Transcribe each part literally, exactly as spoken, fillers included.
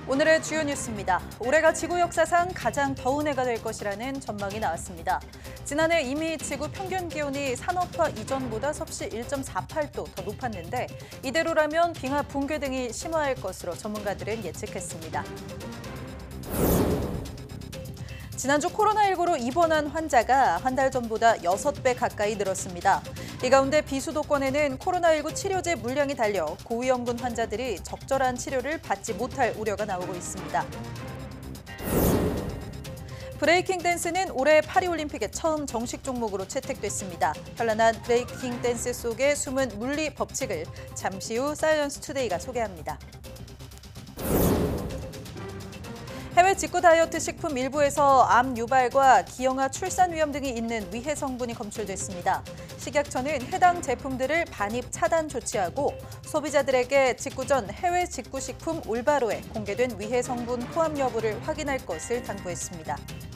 오늘의 주요 뉴스입니다. 올해가 지구 역사상 가장 더운 해가 될 것이라는 전망이 나왔습니다. 지난해 이미 지구 평균 기온이 산업화 이전보다 섭씨 일 점 사팔 도 더 높았는데 이대로라면 빙하 붕괴 등이 심화할 것으로 전문가들은 예측했습니다. 지난주 코로나십구로 입원한 환자가 한 달 전보다 여섯 배 가까이 늘었습니다. 이 가운데 비수도권에는 코로나십구 치료제 물량이 달려 고위험군 환자들이 적절한 치료를 받지 못할 우려가 나오고 있습니다. 브레이킹 댄스는 올해 파리올림픽에 처음 정식 종목으로 채택됐습니다. 현란한 브레이킹 댄스 속의 숨은 물리 법칙을 잠시 후 사이언스 투데이가 소개합니다. 해외 직구 다이어트 식품 일부에서 암 유발과 기형아 출산 위험 등이 있는 위해 성분이 검출됐습니다. 식약처는 해당 제품들을 반입 차단 조치하고 소비자들에게 직구 전 해외 직구 식품 올바로에 공개된 위해 성분 포함 여부를 확인할 것을 당부했습니다.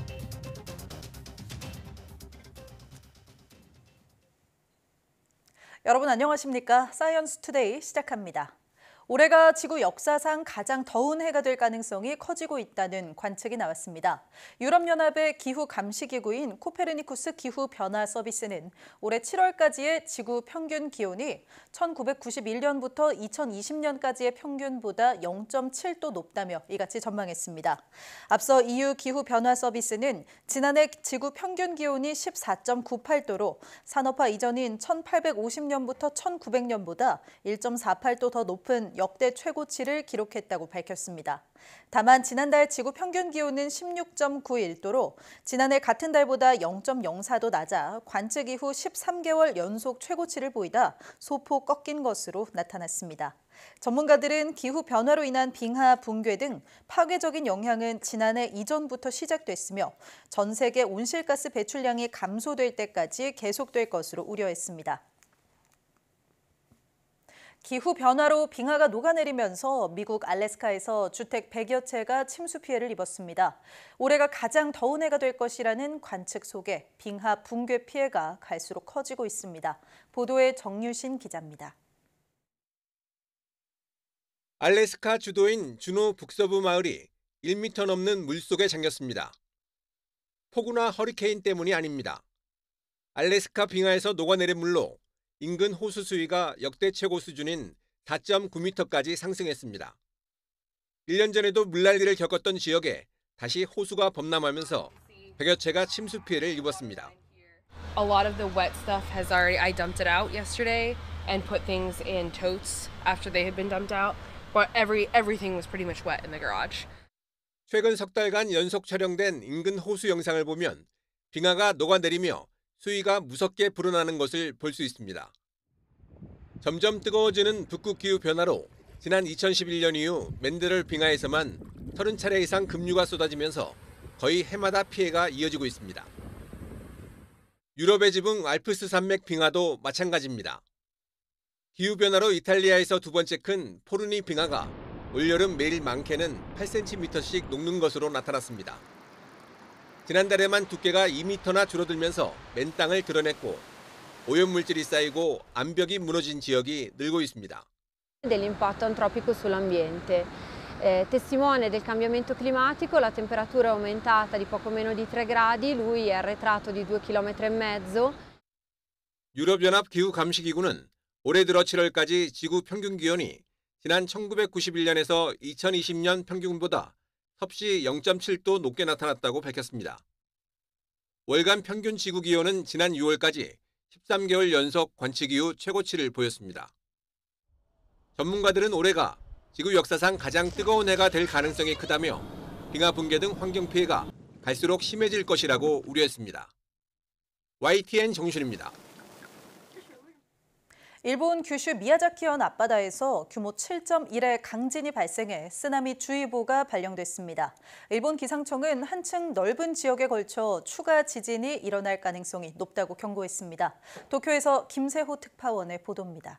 여러분 안녕하십니까? 사이언스 투데이 시작합니다. 올해가 지구 역사상 가장 더운 해가 될 가능성이 커지고 있다는 관측이 나왔습니다. 유럽연합의 기후 감시기구인 코페르니쿠스 기후변화 서비스는 올해 칠월까지의 지구 평균 기온이 천구백구십일 년부터 이천이십 년까지의 평균보다 영 점 칠 도 높다며 이같이 전망했습니다. 앞서 이유 기후변화 서비스는 지난해 지구 평균 기온이 십사 점 구팔 도로 산업화 이전인 천팔백오십 년부터 천구백 년보다 일 점 사팔 도 더 높은 역대 최고치를 기록했다고 밝혔습니다. 다만 지난달 지구 평균 기온은 십육 점 구일 도로 지난해 같은 달보다 영 점 영사 도 낮아 관측 이후 십삼 개월 연속 최고치를 보이다 소폭 꺾인 것으로 나타났습니다. 전문가들은 기후 변화로 인한 빙하 붕괴 등 파괴적인 영향은 지난해 이전부터 시작됐으며 전 세계 온실가스 배출량이 감소될 때까지 계속될 것으로 우려했습니다. 기후변화로 빙하가 녹아내리면서 미국 알래스카에서 주택 백여 채가 침수 피해를 입었습니다. 올해가 가장 더운 해가 될 것이라는 관측 속에 빙하 붕괴 피해가 갈수록 커지고 있습니다. 보도에 정유신 기자입니다. 알래스카 주도인 주노 북서부 마을이 일 미터 넘는 물속에 잠겼습니다. 폭우나 허리케인 때문이 아닙니다. 알래스카 빙하에서 녹아내린 물로 인근 호수 수위가 역대 최고 수준인 사 점 구 미터까지 상승했습니다. 일 년 전에도 물난리를 겪었던 지역에 다시 호수가 범람하면서 백여 채가 침수 피해를 입었습니다. A lot of the wet stuff has already, I dumped it out yesterday and put things in totes after they had been dumped out, but every everything was pretty much wet in the garage. 최근 석 달간 연속 촬영된 인근 호수 영상을 보면 빙하가 녹아내리며 수위가 무섭게 불어나는 것을 볼 수 있습니다. 점점 뜨거워지는 북극 기후 변화로 지난 이천십일 년 이후 맨데럴 빙하에서만 서른 차례 이상 급류가 쏟아지면서 거의 해마다 피해가 이어지고 있습니다. 유럽의 지붕 알프스 산맥 빙하도 마찬가지입니다. 기후 변화로 이탈리아에서 두 번째 큰 포르니 빙하가 올여름 매일 많게는 팔 센티미터씩 녹는 것으로 나타났습니다. 지난달에만 두께가 이 미터나 줄어들면서 맨 땅을 드러냈고 오염물질이 쌓이고 암벽이 무너진 지역이 늘고 있습니다. Dell'impatto antropico sull'ambiente. Eh, testimone del cambiamento climatico, la temperatura è aumentata di poco meno di tre gradi, lui è arretrato di due chilometri e mezzo. 유럽연합 기후감시기구는 올해 들어 칠월까지 지구 평균 기온이 지난 천구백구십일 년에서 이천이십 년 평균보다 섭씨 영 점 칠 도 높게 나타났다고 밝혔습니다. 월간 평균 지구 기온은 지난 유월까지 십삼 개월 연속 관측 이후 최고치를 보였습니다. 전문가들은 올해가 지구 역사상 가장 뜨거운 해가 될 가능성이 크다며 빙하 붕괴 등 환경 피해가 갈수록 심해질 것이라고 우려했습니다. 와이티엔 정준입니다. 일본 규슈 미야자키현 앞바다에서 규모 칠 점 일의 강진이 발생해 쓰나미 주의보가 발령됐습니다. 일본 기상청은 한층 넓은 지역에 걸쳐 추가 지진이 일어날 가능성이 높다고 경고했습니다. 도쿄에서 김세호 특파원의 보도입니다.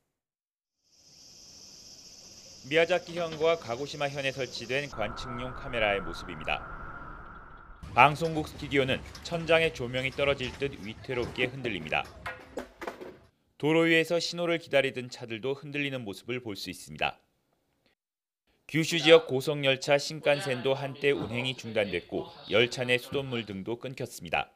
미야자키현과 가고시마현에 설치된 관측용 카메라의 모습입니다. 방송국 스튜디오는 천장에 조명이 떨어질 듯 위태롭게 흔들립니다. 도로 위에서 신호를 기다리던 차들도 흔들리는 모습을 볼 수 있습니다. 규슈 지역 고속열차 신칸센도 한때 운행이 중단됐고 열차 내 수돗물 등도 끊겼습니다.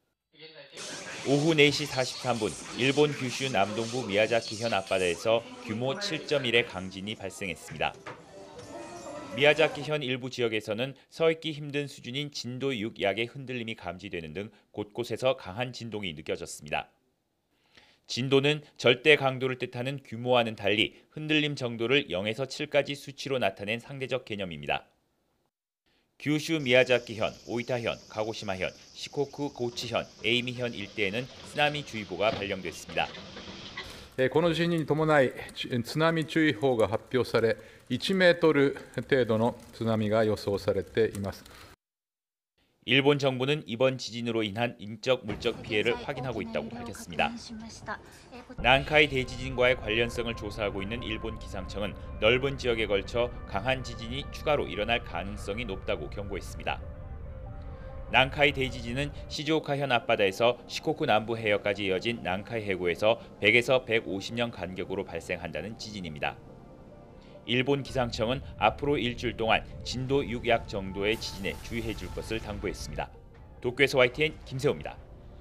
오후 네 시 사십삼 분 일본 규슈 남동부 미야자키현 앞바다에서 규모 칠 점 일의 강진이 발생했습니다. 미야자키현 일부 지역에서는 서 있기 힘든 수준인 진도 육 약의 흔들림이 감지되는 등 곳곳에서 강한 진동이 느껴졌습니다. 진도는 절대 강도를 뜻하는 규모와는 달리 흔들림 정도를 영에서 칠까지 수치로 나타낸 상대적 개념입니다. 규슈 미야자키현, 오이타현, 가고시마현, 시코쿠 고치현, 에이미현 일대에는 쓰나미 주의보가 발령됐습니다. この地震に伴い津波注意報が発表され、いちメートル程度の津波が予想されています。 일본 정부는 이번 지진으로 인한 인적 물적 피해를 확인하고 있다고 밝혔습니다. 난카이 대지진과의 관련성을 조사하고 있는 일본 기상청은 넓은 지역에 걸쳐 강한 지진이 추가로 일어날 가능성이 높다고 경고했습니다. 난카이 대지진은 시즈오카현 앞바다에서 시코쿠 남부 해역까지 이어진 난카이 해구에서 백에서 백오십 년 간격으로 발생한다는 지진입니다. 일본 기상청은 앞으로 일주일 동안 진도 육 약 정도의 지진에 주의해 줄 것을 당부했습니다. 도쿄에서 와이티엔 김세호입니다.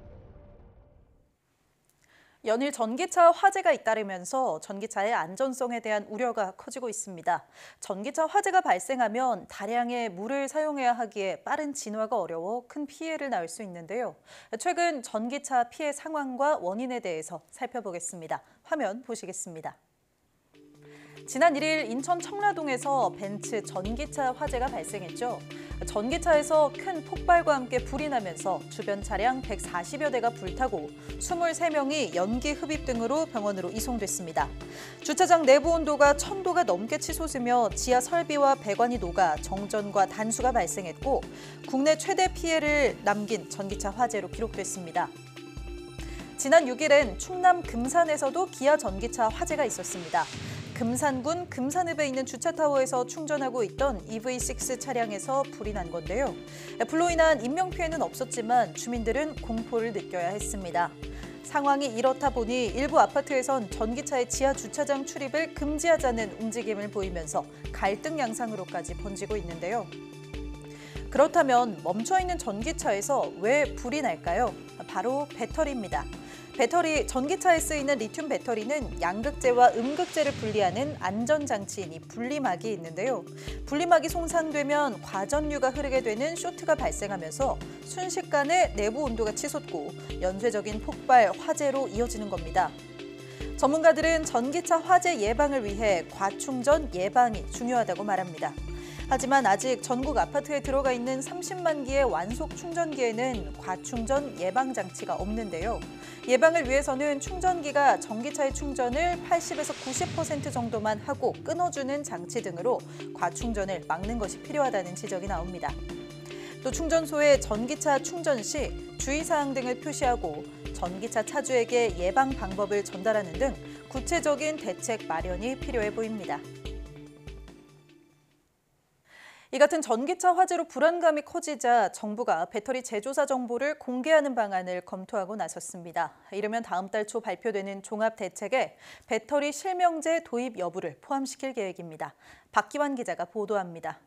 연일 전기차 화재가 잇따르면서 전기차의 안전성에 대한 우려가 커지고 있습니다. 전기차 화재가 발생하면 다량의 물을 사용해야 하기에 빠른 진화가 어려워 큰 피해를 낳을 수 있는데요. 최근 전기차 피해 상황과 원인에 대해서 살펴보겠습니다. 화면 보시겠습니다. 지난 일 일 인천 청라동에서 벤츠 전기차 화재가 발생했죠. 전기차에서 큰 폭발과 함께 불이 나면서 주변 차량 백사십여 대가 불타고 이십삼 명이 연기 흡입 등으로 병원으로 이송됐습니다. 주차장 내부 온도가 천 도가 넘게 치솟으며 지하 설비와 배관이 녹아 정전과 단수가 발생했고 국내 최대 피해를 남긴 전기차 화재로 기록됐습니다. 지난 육 일엔 충남 금산에서도 기아 전기차 화재가 있었습니다. 금산군 금산읍에 있는 주차타워에서 충전하고 있던 이브이 식스 차량에서 불이 난 건데요. 불로 인한 인명피해는 없었지만 주민들은 공포를 느껴야 했습니다. 상황이 이렇다 보니 일부 아파트에선 전기차의 지하 주차장 출입을 금지하자는 움직임을 보이면서 갈등 양상으로까지 번지고 있는데요. 그렇다면 멈춰있는 전기차에서 왜 불이 날까요? 바로 배터리입니다. 배터리, 전기차에 쓰이는 리튬 배터리는 양극재와 음극재를 분리하는 안전장치인 분리막이 있는데요. 분리막이 손상되면 과전류가 흐르게 되는 쇼트가 발생하면서 순식간에 내부 온도가 치솟고 연쇄적인 폭발, 화재로 이어지는 겁니다. 전문가들은 전기차 화재 예방을 위해 과충전 예방이 중요하다고 말합니다. 하지만 아직 전국 아파트에 들어가 있는 삼십만 기의 완속 충전기에는 과충전 예방 장치가 없는데요. 예방을 위해서는 충전기가 전기차의 충전을 팔십에서 구십 퍼센트 정도만 하고 끊어주는 장치 등으로 과충전을 막는 것이 필요하다는 지적이 나옵니다. 또 충전소에 전기차 충전 시 주의사항 등을 표시하고 전기차 차주에게 예방 방법을 전달하는 등 구체적인 대책 마련이 필요해 보입니다. 이 같은 전기차 화재로 불안감이 커지자 정부가 배터리 제조사 정보를 공개하는 방안을 검토하고 나섰습니다. 이르면 다음 달 초 발표되는 종합대책에 배터리 실명제 도입 여부를 포함시킬 계획입니다. 박기환 기자가 보도합니다.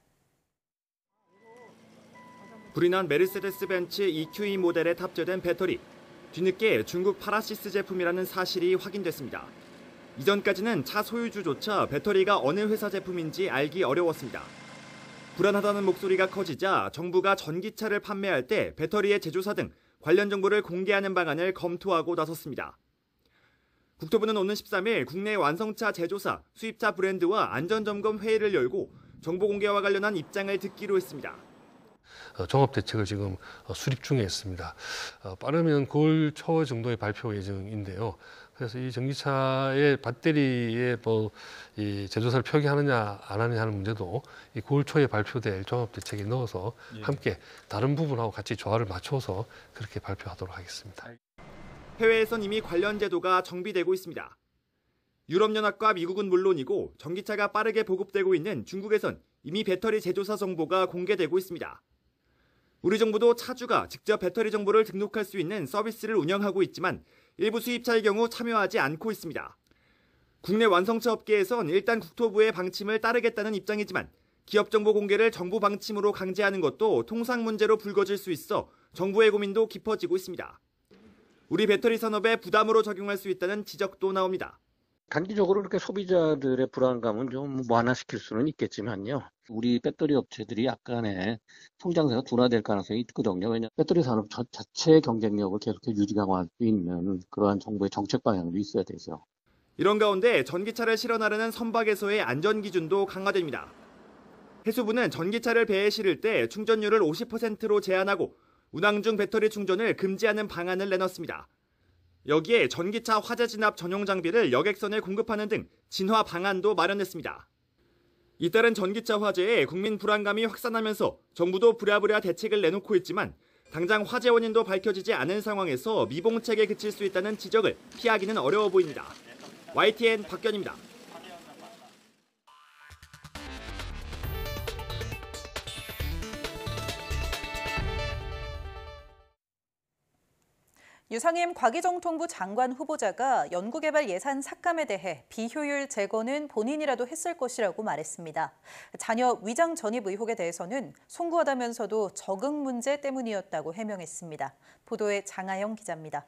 불이 난 메르세데스 벤츠 이큐이 모델에 탑재된 배터리. 뒤늦게 중국 파라시스 제품이라는 사실이 확인됐습니다. 이전까지는 차 소유주조차 배터리가 어느 회사 제품인지 알기 어려웠습니다. 불안하다는 목소리가 커지자 정부가 전기차를 판매할 때 배터리의 제조사 등 관련 정보를 공개하는 방안을 검토하고 나섰습니다. 국토부는 오는 십삼 일 국내 완성차 제조사, 수입차 브랜드와 안전점검 회의를 열고 정보 공개와 관련한 입장을 듣기로 했습니다. 종합대책을 지금 수립 중에 있습니다. 빠르면 구월 초 정도의 발표 예정인데요. 그래서 이 전기차의 배터리의 뭐 이 제조사를 표기하느냐 안 하느냐 하는 문제도 이 구월 초에 발표될 종합대책에 넣어서 예. 함께 다른 부분하고 같이 조화를 맞춰서 그렇게 발표하도록 하겠습니다. 해외에선 이미 관련 제도가 정비되고 있습니다. 유럽연합과 미국은 물론이고 전기차가 빠르게 보급되고 있는 중국에선 이미 배터리 제조사 정보가 공개되고 있습니다. 우리 정부도 차주가 직접 배터리 정보를 등록할 수 있는 서비스를 운영하고 있지만 일부 수입차의 경우 참여하지 않고 있습니다. 국내 완성차 업계에선 일단 국토부의 방침을 따르겠다는 입장이지만 기업 정보 공개를 정부 방침으로 강제하는 것도 통상 문제로 불거질 수 있어 정부의 고민도 깊어지고 있습니다. 우리 배터리 산업에 부담으로 적용할 수 있다는 지적도 나옵니다. 단기적으로 그렇게 소비자들의 불안감은 좀 완화시킬 수는 있겠지만요. 우리 배터리 업체들이 약간의 성장세가 둔화될 가능성이 있거든요. 왜냐하면 배터리 산업 자체의 경쟁력을 계속해서 유지 강화할 수 있는 그러한 정부의 정책 방향도 있어야 되죠. 이런 가운데 전기차를 실어 나르는 선박에서의 안전 기준도 강화됩니다. 해수부는 전기차를 배에 실을 때 충전율을 오십 퍼센트로 제한하고 운항 중 배터리 충전을 금지하는 방안을 내놨습니다. 여기에 전기차 화재 진압 전용 장비를 여객선에 공급하는 등 진화 방안도 마련했습니다. 이따른 전기차 화재에 국민 불안감이 확산하면서 정부도 부랴부랴 대책을 내놓고 있지만 당장 화재 원인도 밝혀지지 않은 상황에서 미봉책에 그칠 수 있다는 지적을 피하기는 어려워 보입니다. 와이티엔 박견입니다. 유상임 과기정통부 장관 후보자가 연구개발 예산 삭감에 대해 비효율 제거는 본인이라도 했을 것이라고 말했습니다. 자녀 위장 전입 의혹에 대해서는 송구하다면서도 적응 문제 때문이었다고 해명했습니다. 보도에 장하영 기자입니다.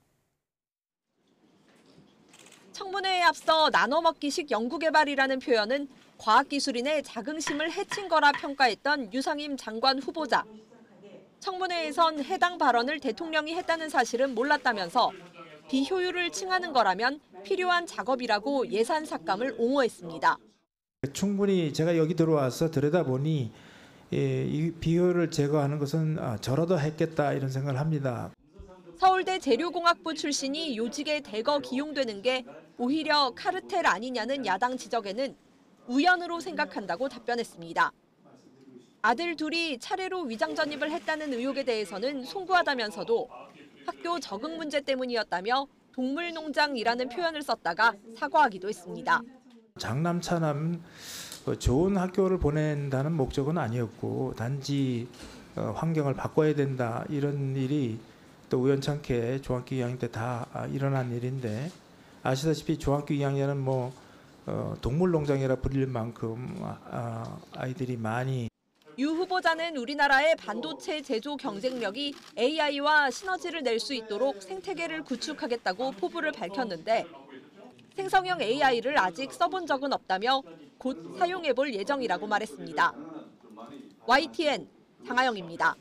청문회에 앞서 나눠먹기식 연구개발이라는 표현은 과학기술인의 자긍심을 해친 거라 평가했던 유상임 장관 후보자. 청문회에선 해당 발언을 대통령이 했다는 사실은 몰랐다면서 비효율을 칭하는 거라면 필요한 작업이라고 예산 삭감을 옹호했습니다. 충분히 제가 여기 들어와서 들여다보니 이 비효율을 제거하는 것은 저라도 했겠다 이런 생각을 합니다. 서울대 재료공학부 출신이 요직에 대거 기용되는 게 오히려 카르텔 아니냐는 야당 지적에는 우연으로 생각한다고 답변했습니다. 아들 둘이 차례로 위장 전입을 했다는 의혹에 대해서는 송구하다면서도 학교 적응 문제 때문이었다며 동물농장이라는 표현을 썼다가 사과하기도 했습니다. 장남 차남 좋은 학교를 보낸다는 목적은 아니었고 단지 환경을 바꿔야 된다 이런 일이 또 우연찮게 중학교 이 학년 때 다 일어난 일인데 아시다시피 중학교 이 학년은 뭐 동물농장이라 불릴 만큼 아이들이 많이 유 후보자는 우리나라의 반도체 제조 경쟁력이 에이아이와 시너지를 낼 수 있도록 생태계를 구축하겠다고 포부를 밝혔는데 생성형 에이아이를 아직 써본 적은 없다며 곧 사용해볼 예정이라고 말했습니다. 와이티엔 장하영입니다.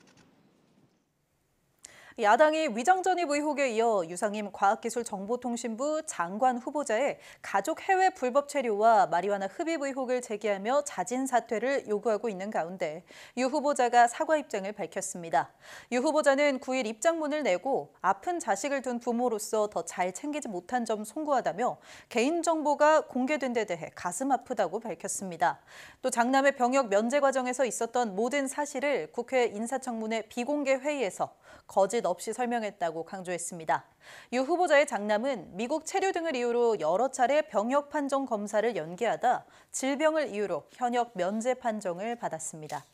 야당이 위장 전입 의혹에 이어 유상임 과학기술정보통신부 장관 후보자의 가족 해외 불법 체류와 마리화나 흡입 의혹을 제기하며 자진 사퇴를 요구하고 있는 가운데 유 후보자가 사과 입장을 밝혔습니다. 유 후보자는 구 일 입장문을 내고 아픈 자식을 둔 부모로서 더 잘 챙기지 못한 점 송구하다며 개인정보가 공개된 데 대해 가슴 아프다고 밝혔습니다. 또 장남의 병역 면제 과정에서 있었던 모든 사실을 국회 인사청문회 비공개 회의에서 거짓 없이 설명했다고 강조했습니다. 유 후보자의 장남은 미국 체류 등을 이유로 여러 차례 병역 판정 검사를 연기하다 질병을 이유로 현역 면제 판정을 받았습니다.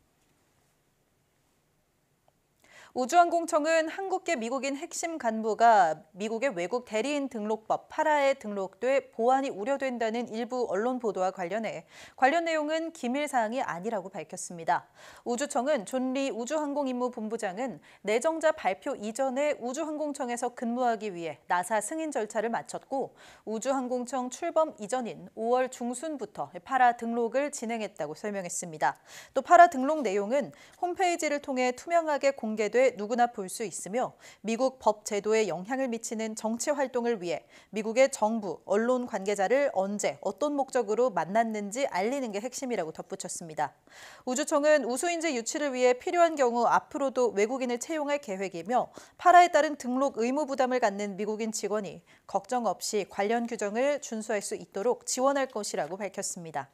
우주항공청은 한국계 미국인 핵심 간부가 미국의 외국 대리인 등록법 파라에 등록돼 보안이 우려된다는 일부 언론 보도와 관련해 관련 내용은 기밀 사항이 아니라고 밝혔습니다. 우주청은 존 리 우주항공임무본부장은 내정자 발표 이전에 우주항공청에서 근무하기 위해 나사 승인 절차를 마쳤고 우주항공청 출범 이전인 오월 중순부터 파라 등록을 진행했다고 설명했습니다. 또 파라 등록 내용은 홈페이지를 통해 투명하게 공개돼 누구나 볼 수 있으며 미국 법 제도에 영향을 미치는 정치 활동을 위해 미국의 정부, 언론 관계자를 언제 어떤 목적으로 만났는지 알리는 게 핵심이라고 덧붙였습니다. 우주청은 우수인재 유치를 위해 필요한 경우 앞으로도 외국인을 채용할 계획이며 파라에 따른 등록 의무 부담을 갖는 미국인 직원이 걱정 없이 관련 규정을 준수할 수 있도록 지원할 것이라고 밝혔습니다.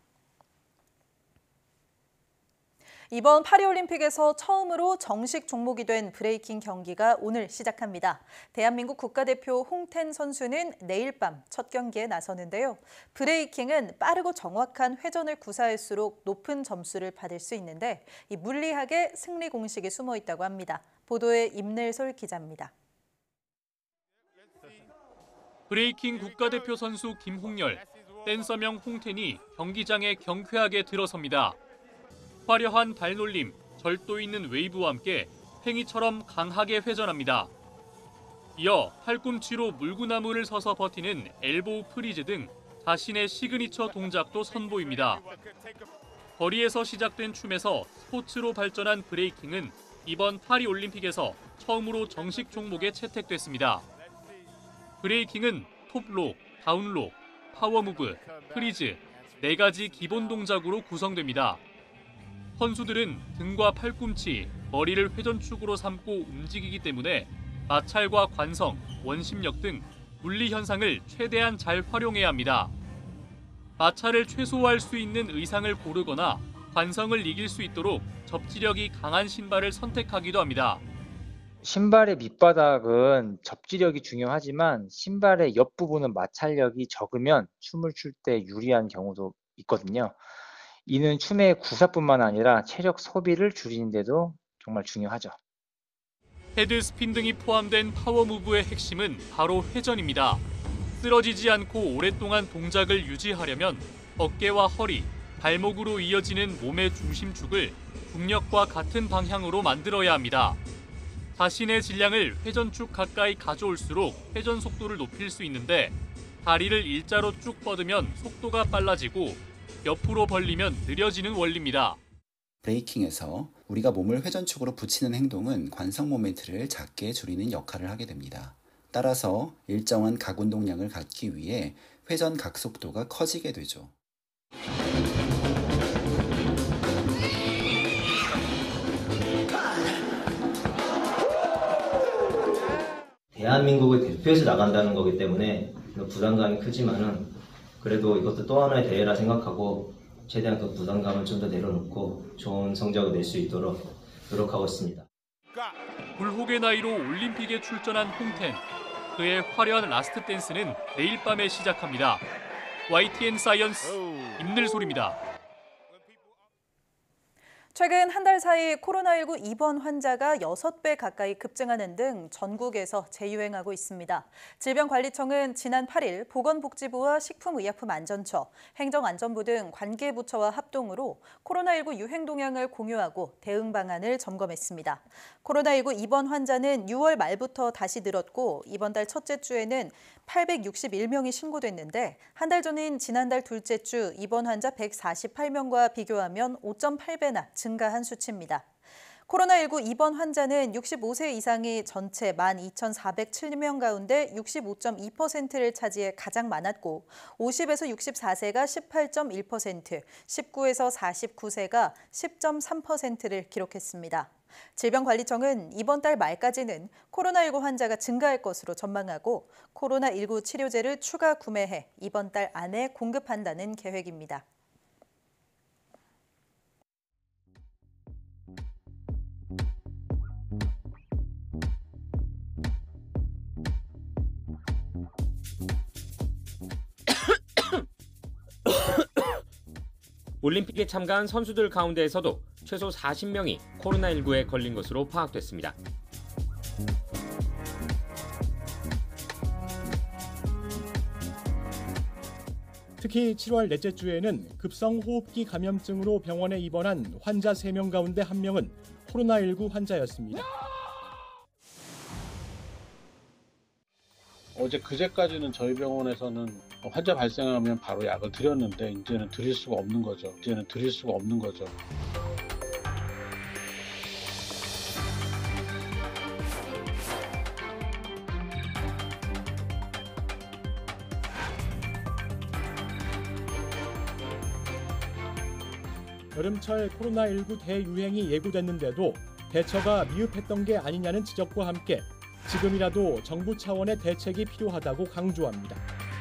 이번 파리올림픽에서 처음으로 정식 종목이 된 브레이킹 경기가 오늘 시작합니다. 대한민국 국가대표 홍텐 선수는 내일 밤 첫 경기에 나서는데요. 브레이킹은 빠르고 정확한 회전을 구사할수록 높은 점수를 받을 수 있는데 이 물리학의 승리 공식이 숨어 있다고 합니다. 보도에 임늘솔 기자입니다. 브레이킹 국가대표 선수 김홍열, 댄서명 홍텐이 경기장에 경쾌하게 들어섭니다. 화려한 발놀림, 절도 있는 웨이브와 함께 팽이처럼 강하게 회전합니다. 이어 팔꿈치로 물구나무를 서서 버티는 엘보우 프리즈 등 자신의 시그니처 동작도 선보입니다. 거리에서 시작된 춤에서 스포츠로 발전한 브레이킹은 이번 파리올림픽에서 처음으로 정식 종목에 채택됐습니다. 브레이킹은 톱록, 다운록, 파워무브, 프리즈 네 가지 기본 동작으로 구성됩니다. 선수들은 등과 팔꿈치, 머리를 회전축으로 삼고 움직이기 때문에 마찰과 관성, 원심력 등 물리 현상을 최대한 잘 활용해야 합니다. 마찰을 최소화할 수 있는 의상을 고르거나 관성을 이길 수 있도록 접지력이 강한 신발을 선택하기도 합니다. 신발의 밑바닥은 접지력이 중요하지만 신발의 옆부분은 마찰력이 적으면 춤을 출 때 유리한 경우도 있거든요. 이는 춤의 구사뿐만 아니라 체력 소비를 줄이는 데도 정말 중요하죠. 헤드 스핀 등이 포함된 파워무브의 핵심은 바로 회전입니다. 쓰러지지 않고 오랫동안 동작을 유지하려면 어깨와 허리, 발목으로 이어지는 몸의 중심축을 중력과 같은 방향으로 만들어야 합니다. 자신의 질량을 회전축 가까이 가져올수록 회전 속도를 높일 수 있는데 다리를 일자로 쭉 뻗으면 속도가 빨라지고 옆으로 벌리면 느려지는 원리입니다. 브레이킹에서 우리가 몸을 회전축으로 붙이는 행동은 관성 모멘트를 작게 줄이는 역할을 하게 됩니다. 따라서 일정한 각 운동량을 갖기 위해 회전 각 속도가 커지게 되죠. 대한민국을 대표해서 나간다는 거기 때문에 부담감이 크지만은 그래도 이것도 또 하나의 대회라 생각하고 최대한 그 부담감을 좀 더 내려놓고 좋은 성적을 낼 수 있도록 노력하고 있습니다. 불혹의 나이로 올림픽에 출전한 홍텐. 그의 화려한 라스트 댄스는 내일 밤에 시작합니다. 와이티엔 사이언스 임늘솔입니다. 최근 한 달 사이 코로나십구 입원 환자가 여섯 배 가까이 급증하는 등 전국에서 재유행하고 있습니다. 질병관리청은 지난 팔 일 보건복지부와 식품의약품안전처, 행정안전부 등 관계부처와 합동으로 코로나십구 유행 동향을 공유하고 대응 방안을 점검했습니다. 코로나십구 입원 환자는 유월 말부터 다시 늘었고 이번 달 첫째 주에는 팔백육십일 명이 신고됐는데 한 달 전인 지난달 둘째 주 입원 환자 백사십팔 명과 비교하면 오 점 팔 배나 증가한 수치입니다. 코로나십구 입원 환자는 육십오 세 이상이 전체 만 이천사백칠 명 가운데 육십오 점 이 퍼센트를 차지해 가장 많았고 오십에서 육십사 세가 십팔 점 일 퍼센트, 십구에서 사십구 세가 십 점 삼 퍼센트를 기록했습니다. 질병관리청은 이번 달 말까지는 코로나십구 환자가 증가할 것으로 전망하고 코로나십구 치료제를 추가 구매해 이번 달 안에 공급한다는 계획입니다. 올림픽에 참가한 선수들 가운데에서도 최소 사십 명이 코로나십구에 걸린 것으로 파악됐습니다. 특히 칠월 넷째 주에는 급성호흡기 감염증으로 병원에 입원한 환자 세 명 가운데 한 명은 코로나십구 환자였습니다. 어제 그제까지는 저희 병원에서는 환자 발생하면 바로 약을 드렸는데 이제는 드릴 수가 없는 거죠. 이제는 드릴 수가 없는 거죠. 여름철 코로나십구 대유행이 예고됐는데도 대처가 미흡했던 게 아니냐는 지적과 함께 지금이라도 정부 차원의 대책이 필요하다고 강조합니다.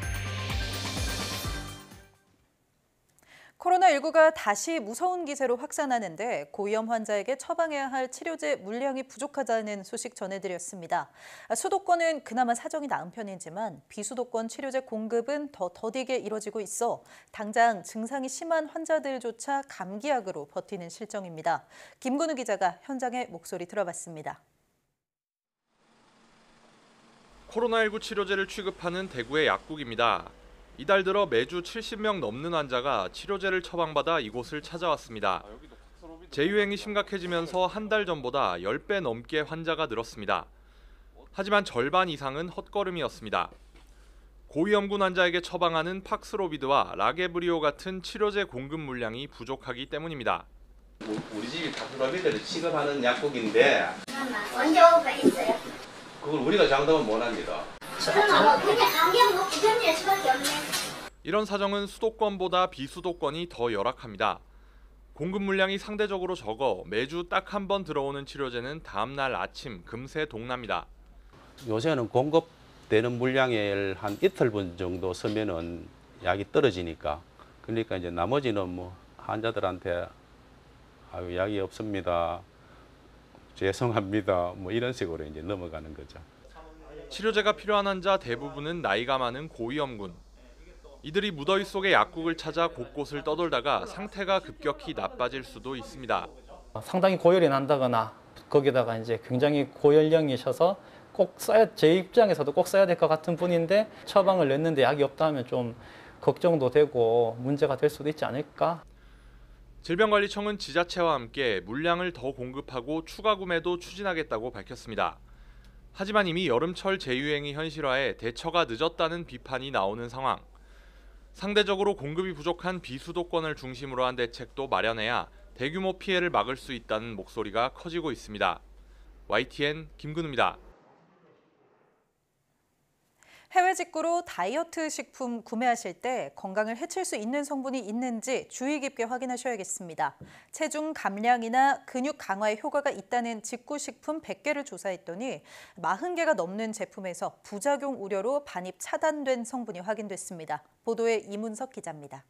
코로나십구가 다시 무서운 기세로 확산하는데 고위험 환자에게 처방해야 할 치료제 물량이 부족하다는 소식 전해드렸습니다. 수도권은 그나마 사정이 나은 편이지만 비수도권 치료제 공급은 더 더디게 이뤄지고 있어 당장 증상이 심한 환자들조차 감기약으로 버티는 실정입니다. 김근우 기자가 현장의 목소리 들어봤습니다. 코로나십구 치료제를 취급하는 대구의 약국입니다. 이달 들어 매주 칠십 명 넘는 환자가 치료제를 처방받아 이곳을 찾아왔습니다. 재유행이 심각해지면서 한 달 전보다 십 배 넘게 환자가 늘었습니다. 하지만 절반 이상은 헛걸음이었습니다. 고위험군 환자에게 처방하는 팍스로비드와 라게브리오 같은 치료제 공급 물량이 부족하기 때문입니다. 우리 집이 팍스로비드를 취급하는 약국인데 언제 오가 있어요? 그걸 우리가 장담은 못합니다. 그러면 그냥 감기약 먹고 견딜 수밖에 없네. 이런 사정은 수도권보다 비수도권이 더 열악합니다. 공급 물량이 상대적으로 적어 매주 딱 한 번 들어오는 치료제는 다음 날 아침 금세 동납니다. 요새는 공급되는 물량을 한 이틀분 정도 쓰면은 약이 떨어지니까 그러니까 이제 나머지는 뭐 환자들한테 아유 약이 없습니다. 죄송합니다. 뭐 이런 식으로 이제 넘어가는 거죠. 치료제가 필요한 환자 대부분은 나이가 많은 고위험군. 이들이 무더위 속에 약국을 찾아 곳곳을 떠돌다가 상태가 급격히 나빠질 수도 있습니다. 상당히 고열이 난다거나 거기다가 이제 굉장히 고연령이셔서 꼭 써야, 제 입장에서도 꼭 써야 될 것 같은 분인데 처방을 냈는데 약이 없다 하면 좀 걱정도 되고 문제가 될 수도 있지 않을까. 질병관리청은 지자체와 함께 물량을 더 공급하고 추가 구매도 추진하겠다고 밝혔습니다. 하지만 이미 여름철 재유행이 현실화해 대처가 늦었다는 비판이 나오는 상황. 상대적으로 공급이 부족한 비수도권을 중심으로 한 대책도 마련해야 대규모 피해를 막을 수 있다는 목소리가 커지고 있습니다. 와이티엔 김근우입니다. 해외 직구로 다이어트 식품 구매하실 때 건강을 해칠 수 있는 성분이 있는지 주의 깊게 확인하셔야겠습니다. 체중 감량이나 근육 강화에 효과가 있다는 직구 식품 백 개를 조사했더니 사십 개가 넘는 제품에서 부작용 우려로 반입 차단된 성분이 확인됐습니다. 보도에 이문석 기자입니다.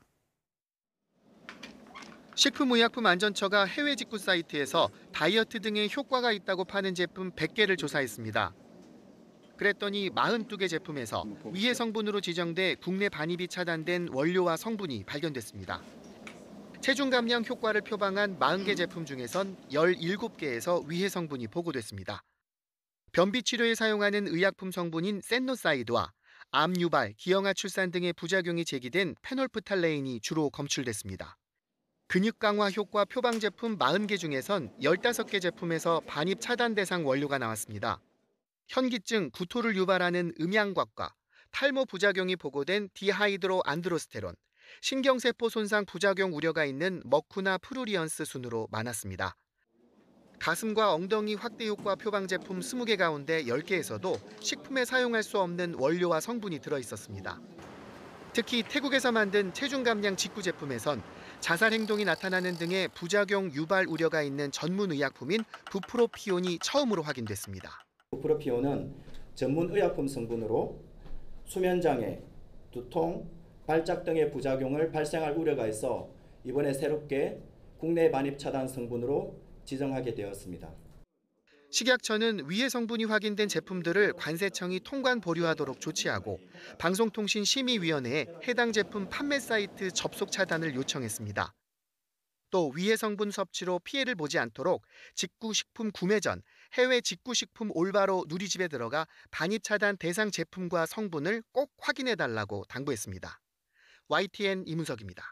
식품의약품안전처가 해외 직구 사이트에서 다이어트 등에 효과가 있다고 파는 제품 백 개를 조사했습니다. 그랬더니 사십이 개 제품에서 위해 성분으로 지정돼 국내 반입이 차단된 원료와 성분이 발견됐습니다. 체중 감량 효과를 표방한 사십 개 제품 중에선 열일곱 개에서 위해 성분이 보고됐습니다. 변비 치료에 사용하는 의약품 성분인 센노사이드와 암 유발, 기형아 출산 등의 부작용이 제기된 페놀프탈레인이 주로 검출됐습니다. 근육 강화 효과 표방 제품 사십 개 중에선 십오 개 제품에서 반입 차단 대상 원료가 나왔습니다. 현기증, 구토를 유발하는 음양곽과 탈모 부작용이 보고된 디하이드로 안드로스테론, 신경세포 손상 부작용 우려가 있는 머쿠나 프루리언스 순으로 많았습니다. 가슴과 엉덩이 확대 효과 표방 제품 이십 개 가운데 열 개에서도 식품에 사용할 수 없는 원료와 성분이 들어있었습니다. 특히 태국에서 만든 체중 감량 직구 제품에선 자살 행동이 나타나는 등의 부작용 유발 우려가 있는 전문 의약품인 부프로피온이 처음으로 확인됐습니다. 부프로피온은 전문 의약품 성분으로 수면장애, 두통, 발작 등의 부작용을 발생할 우려가 있어 이번에 새롭게 국내 반입 차단 성분으로 지정하게 되었습니다. 식약처는 위해 성분이 확인된 제품들을 관세청이 통관 보류하도록 조치하고 방송통신심의위원회에 해당 제품 판매 사이트 접속 차단을 요청했습니다. 또 위해 성분 섭취로 피해를 보지 않도록 직구 식품 구매 전 해외 직구 식품 올바로 누리집에 들어가 반입 차단 대상 제품과 성분을 꼭 확인해달라고 당부했습니다. 와이티엔 이문석입니다.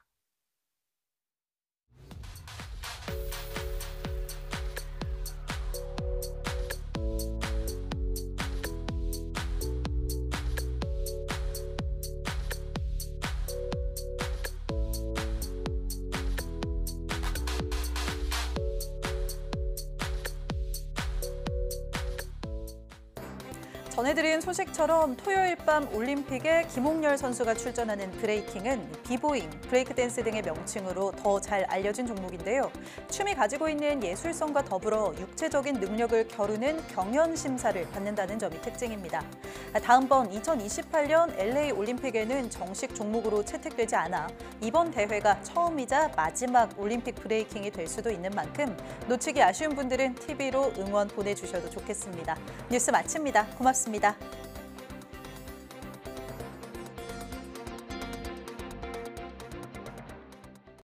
전해드린 소식처럼 토요일 밤 올림픽에 김홍렬 선수가 출전하는 브레이킹은 비보잉, 브레이크 댄스 등의 명칭으로 더 잘 알려진 종목인데요. 춤이 가지고 있는 예술성과 더불어 육체적인 능력을 겨루는 경연 심사를 받는다는 점이 특징입니다. 다음번 이천이십팔 년 엘에이 올림픽에는 정식 종목으로 채택되지 않아 이번 대회가 처음이자 마지막 올림픽 브레이킹이 될 수도 있는 만큼 놓치기 아쉬운 분들은 티비로 응원 보내주셔도 좋겠습니다. 뉴스 마칩니다. 고맙습니다.